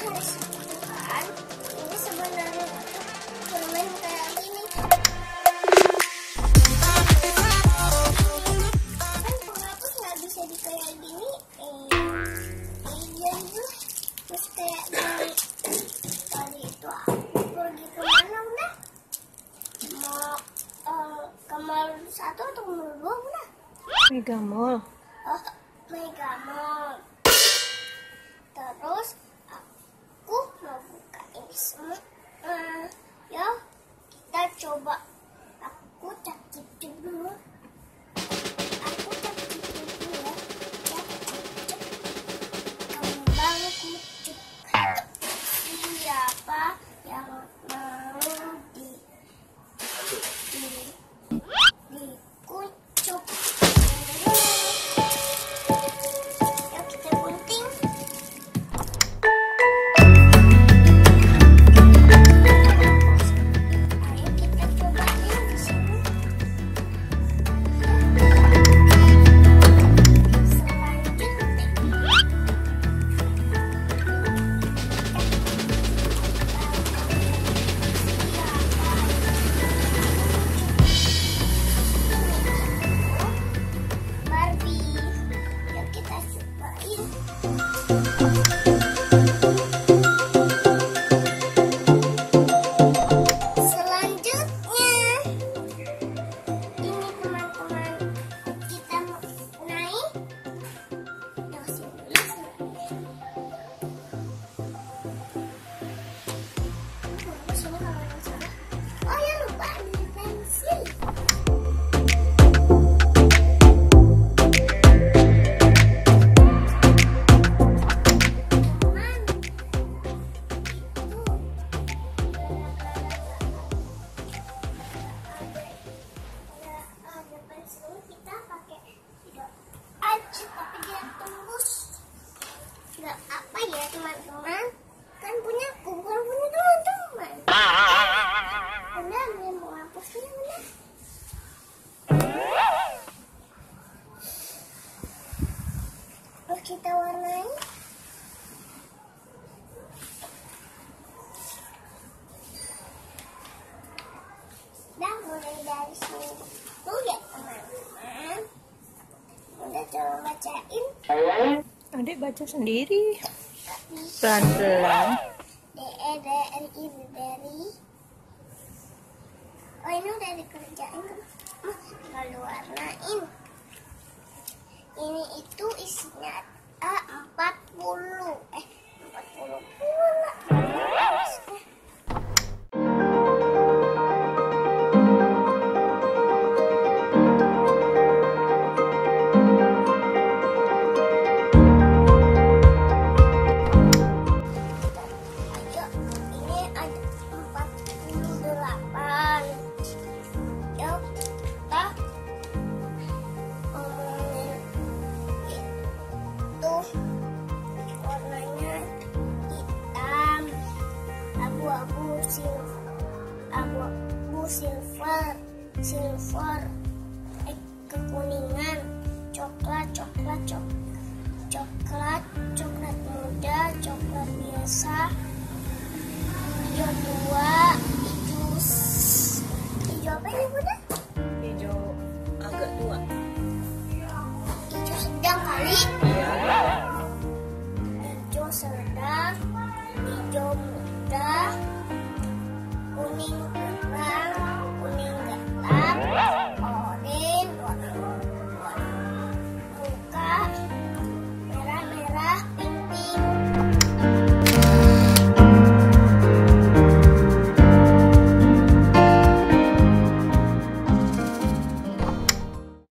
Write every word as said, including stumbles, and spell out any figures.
harus kan, ini sebenarnya permen kayak gini. Kan penghapus nggak bisa di kayak gini. Eh, iya itu terus kayak gini. Tadi itu aku pergi kemana udah? Mau uh, ke mall satu atau mall dua udah? Mega Mall. Oh, Mega Mall. Terus aku mau buka ini semua. Uh, ya, kita coba. Aku cacip dulu. Aku cacip dulu ya. Ya, cacip. Kembang kucuk. Siapa yang mau di di dikucuk? Yuk kita gunting. Ayo kita cobain di sini. Selanjutnya Barbie. Yuk kita cobain. Selanjutnya ini teman-teman, kita mau naik. Yang sini dulu. Oh, sini kalau yang salah. Oh ya lupa ambil pensil. Ada pensil kita pakai tidak aja tapi dia tembus. Nggak apa ya teman-teman, kan punya aku bukan punya teman-teman. Bunda ambil penghapusnya bunda. Terus kita warnai. Dah mulai dari sini dulu ya teman-teman. Udah coba bacain. Adik baca sendiri. Gak bisa. Pelan-pelan. D E D R I dari. Oh ini udah dikerjain kan? Oh, lalu warnain. Ini itu isinya A empat puluh. Eh empat puluh pula. Ayo, ini ada empat puluh delapan. Yuk, kita ngomongin itu. Warnanya hitam, abu-abu silver, abu-abu silver, silver, eh kekuningan, coklat, coklat, coklat. Coklat, coklat muda, coklat biasa, hijau tua, hijau s- hijau apa ini bunda? Hijau agak tua. Hijau sedang kali.